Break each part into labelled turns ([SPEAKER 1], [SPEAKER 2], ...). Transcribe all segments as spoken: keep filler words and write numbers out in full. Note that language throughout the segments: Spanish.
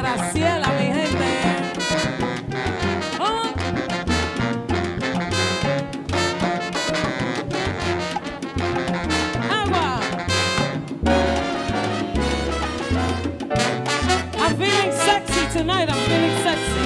[SPEAKER 1] Graciela, mi gente. Oh. Agua. I'm feeling sexy tonight. I'm feeling sexy.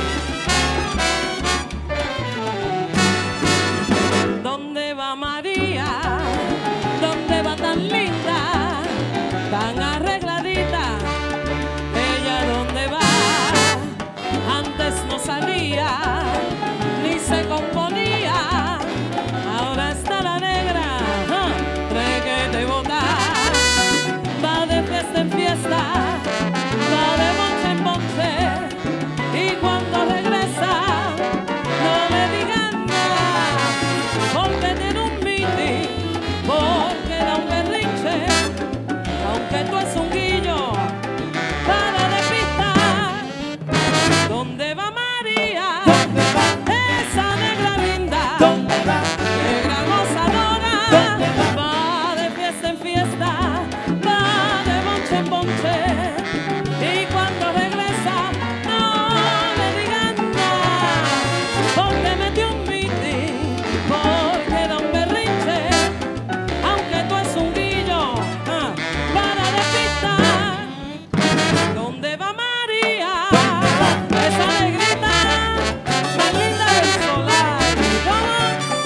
[SPEAKER 1] ¿Dónde va María? ¿Dónde va tan linda? Tan arregladita. ¿Ella dónde va? Antes no salía, ni se componía. Ahora está la negra, ¿eh? Reguete bota. Va de fiesta en fiesta, va de monche en monche. Y cuando regresa, no le digan nada, porque tiene un miti, porque da un berrinche. Aunque tú es un guillo, para de pista. ¿Dónde va María?
[SPEAKER 2] ¿Dónde va?
[SPEAKER 1] Esa negra linda.
[SPEAKER 2] ¿Dónde va?
[SPEAKER 1] Negra gozadora.
[SPEAKER 2] ¿Dónde va?
[SPEAKER 1] Va de fiesta en fiesta, va de bonche en bonche. Y cuando regresa, no le digan nada, porque metió un miti, porque da un berrinche. Aunque tú es un guillo, ah, para de pista. ¿Dónde va María? Esa negrita más linda del solar. ¿Cómo?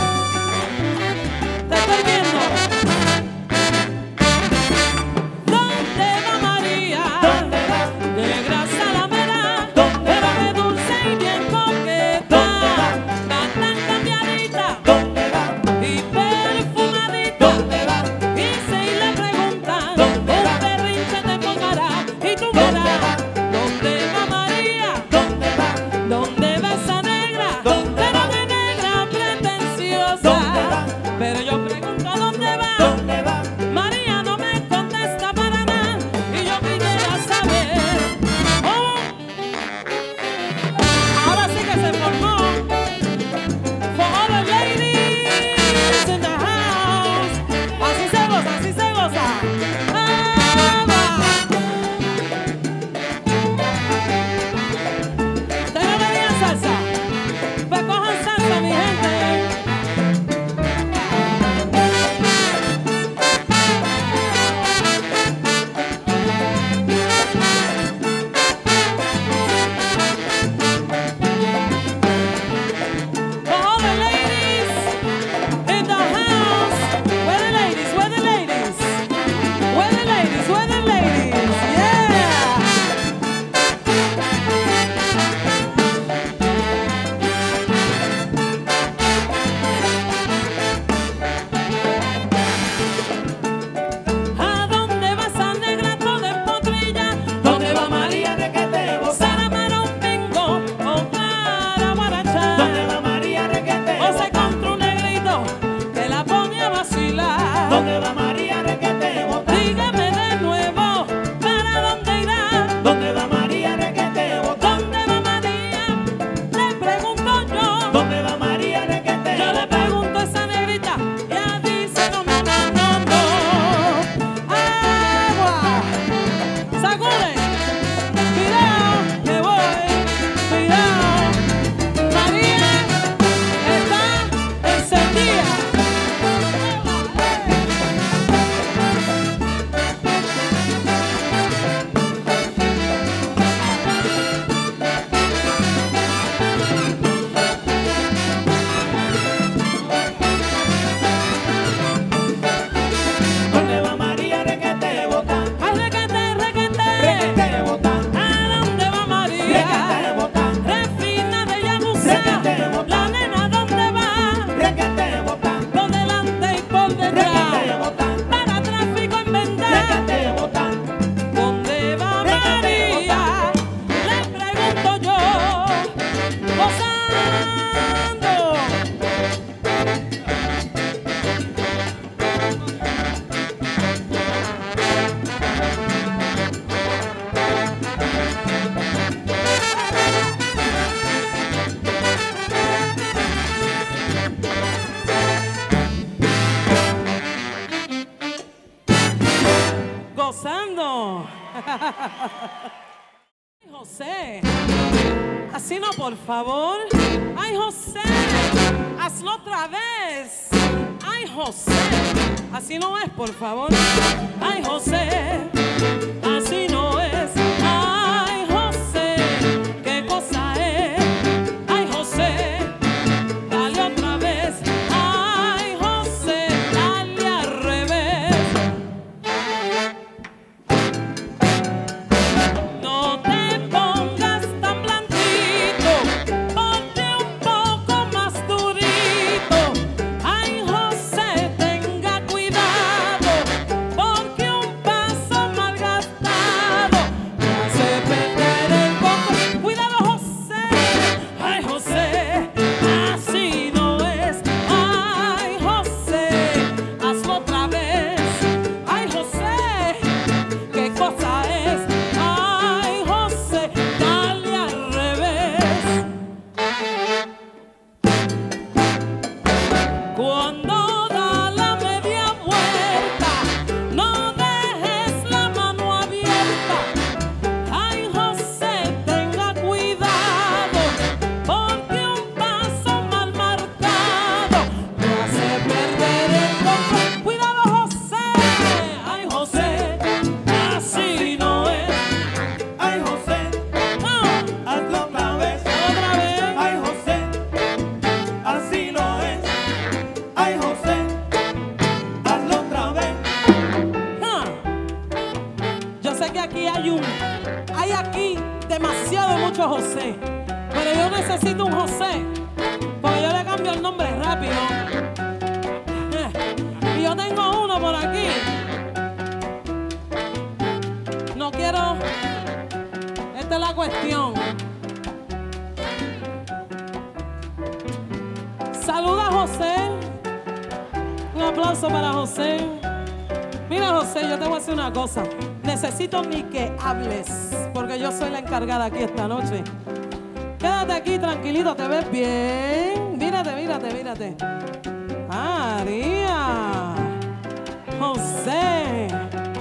[SPEAKER 1] Te estoy viendo. ¿Dónde va María?
[SPEAKER 2] ¿Dónde va?
[SPEAKER 1] Negra salamera,
[SPEAKER 2] ¿Dónde
[SPEAKER 1] pero
[SPEAKER 2] va?
[SPEAKER 1] qué dulce y bien coqueta.
[SPEAKER 2] ¿Dónde va?
[SPEAKER 1] Va tan cambiadita
[SPEAKER 2] ¿Dónde va?
[SPEAKER 1] y perfumadita.
[SPEAKER 2] ¿Dónde va?
[SPEAKER 1] Y si le preguntan,
[SPEAKER 2] ¿Dónde
[SPEAKER 1] un
[SPEAKER 2] va?
[SPEAKER 1] berrinche te tocará y tú
[SPEAKER 2] ¿Dónde
[SPEAKER 1] verás.
[SPEAKER 2] va?
[SPEAKER 1] ¿Dónde va María?
[SPEAKER 2] ¿Dónde va?
[SPEAKER 1] ¿Dónde va esa negra?
[SPEAKER 2] ¿Dónde
[SPEAKER 1] Pero
[SPEAKER 2] va?
[SPEAKER 1] de negra pretenciosa.
[SPEAKER 2] ¿Dónde va?
[SPEAKER 1] Pero yo pregunto ¿dónde va?
[SPEAKER 2] ¿Dónde va?
[SPEAKER 1] María no me contesta para nada y yo quisiera saber. Oh, ahora sí que se formó. For all the ladies in the house. Así se goza, así se goza. Ah, va. ¿Ustedes no tenían salsa? Pues cojan salsa, mi gente. For all the ladies in the house. Where the ladies? Where the ladies? Where the ladies? Where the ladies? Yeah. ¿A dónde va esa negra toda en potrilla?
[SPEAKER 2] ¿Dónde va María Requete Bota?
[SPEAKER 1] ¿Será para un bingo o para guarachar?
[SPEAKER 2] ¿Dónde va María Requete
[SPEAKER 1] ¿O se
[SPEAKER 2] Bota?
[SPEAKER 1] encontró un negrito que la pone a vacilar?
[SPEAKER 2] ¿Dónde va María Requete Bota?
[SPEAKER 1] Dígame de nuevo, ¿para dónde irá?
[SPEAKER 2] ¿Dónde va María Requete Bota?
[SPEAKER 1] ¿Dónde va María? Le pregunto yo.
[SPEAKER 2] ¿Dónde va María Requete
[SPEAKER 1] Yo le
[SPEAKER 2] Bota?
[SPEAKER 1] pregunto a esa negrita y ella dice no, no, no, no, no. Agua. Sacude. Cuidado, que voy. Cuidado. María está encendida.
[SPEAKER 2] ¿Dónde va María Requete Bota?
[SPEAKER 1] Ay, requete, requete.
[SPEAKER 2] Requete Bota.
[SPEAKER 1] ¿A dónde va María?
[SPEAKER 2] Requete Bota.
[SPEAKER 1] Refina de Yabusa.
[SPEAKER 2] Requete bota.
[SPEAKER 1] La nena, ¿dónde va?
[SPEAKER 2] Requete Bota.
[SPEAKER 1] Por delante y por detrás.
[SPEAKER 2] Requete Bota.
[SPEAKER 1] Para tráfico en venta.
[SPEAKER 2] Requete Bota.
[SPEAKER 1] ¿Dónde va
[SPEAKER 2] Requete
[SPEAKER 1] María? Le pregunto yo. Gozando. Gozando. Ay, José, así no, por favor. Ay, José, hazlo otra vez. Ay, José, así no es, por favor. Ay, José, así no es. Ay, José, qué cosa es. Ay, José, dale otra vez. Ay, José, dale al revés. No te pongas tan blandito, ponte un poco más durito. Ay, José, tenga cuidado, porque un paso malgastado te hace perder el poco. Cuidado, José. Ay, José, así no es. Ay, José, hazlo otra vez. Ay, José, qué cosa es. Ay, José, dale al revés. Cuando da la media vuelta, no dejes la mano abierta. Ay, José, tenga cuidado, porque un paso mal marcado te hace perder el control. Cuidado, José. Ay, José, así no es.
[SPEAKER 2] Ay, José,
[SPEAKER 1] No,
[SPEAKER 2] hazlo otra vez.
[SPEAKER 1] otra vez.
[SPEAKER 2] Ay, José, así no es. Ay, José, hazlo otra vez.
[SPEAKER 1] Ah, yo sé que aquí hay un, hay aquí demasiado mucho José, pero yo necesito un José, porque yo le cambio el nombre rápido. Eh, Y yo tengo uno por aquí. No quiero, esta es la cuestión. Saluda a José. Un aplauso para José. Mira, José, yo te voy a decir una cosa. Necesito ni que hables, porque yo soy la encargada aquí esta noche. Quédate aquí tranquilito, te ves bien. Mírate, mírate, mírate. María. José.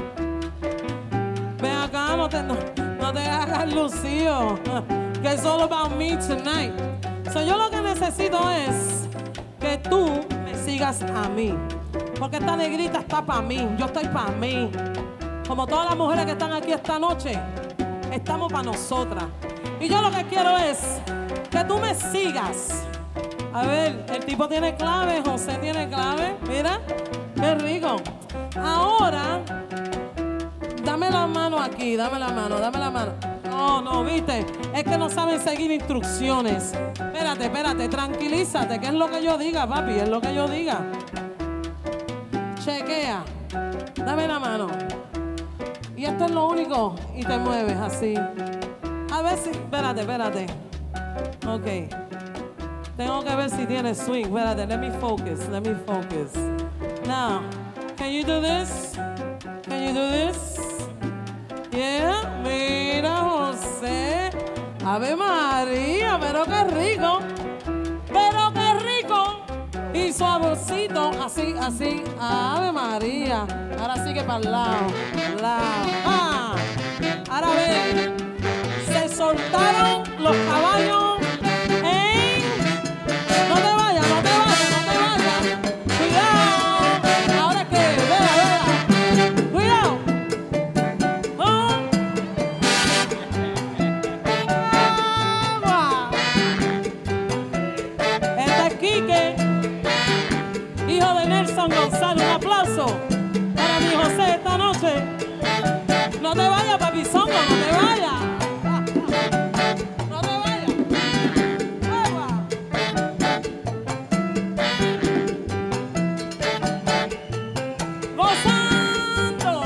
[SPEAKER 1] Ven acá, no te, no, no te hagas lucido. Que it's all about me tonight. So, yo lo que necesito es que tú me sigas a mí. Porque esta negrita está para mí, yo estoy para mí. Como todas las mujeres que están aquí esta noche, estamos para nosotras. Y yo lo que quiero es que tú me sigas. A ver, el tipo tiene clave, José tiene clave. Mira, qué rico. Ahora, dame la mano aquí, dame la mano, dame la mano. No, no, viste, es que no saben seguir instrucciones. Espérate, espérate, tranquilízate, que es lo que yo diga, papi, es lo que yo diga. Chequea, dame la mano. Y esto es lo único, y te mueves así. A ver si, espérate, espérate. Ok. Tengo que ver si tiene swing. Espérate, let me focus, let me focus. Now, can you do this? Can you do this? Yeah, mira, José. Ave María, pero qué rico. Pero qué rico. Y suavecito, así, así. Ave María. Ahora sigue para el lado, al lado. Ah. Ahora ven. Se soltaron los caballos en... No te vayas, no te vayas, no te vayas. Cuidado. Ahora es que, vea, vea. Cuidado. Oh. Agua. Este es Quique, hijo de Nelson González. Un aplauso para mi José esta noche. No te vayas, papizongo, no te vayas. No te vayas. Agua. Gozando.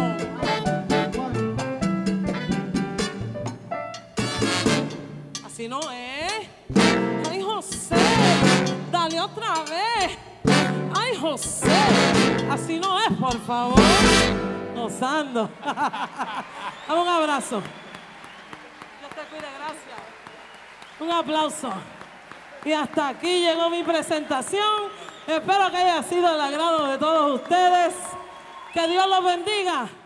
[SPEAKER 1] Así no es. Ay, José, dale otra vez. Ay, José, así no es, por favor. Gozando. Dame un abrazo. Dios te cuide, gracias. Un aplauso. Y hasta aquí llegó mi presentación. Espero que haya sido del agrado de todos ustedes. Que Dios los bendiga.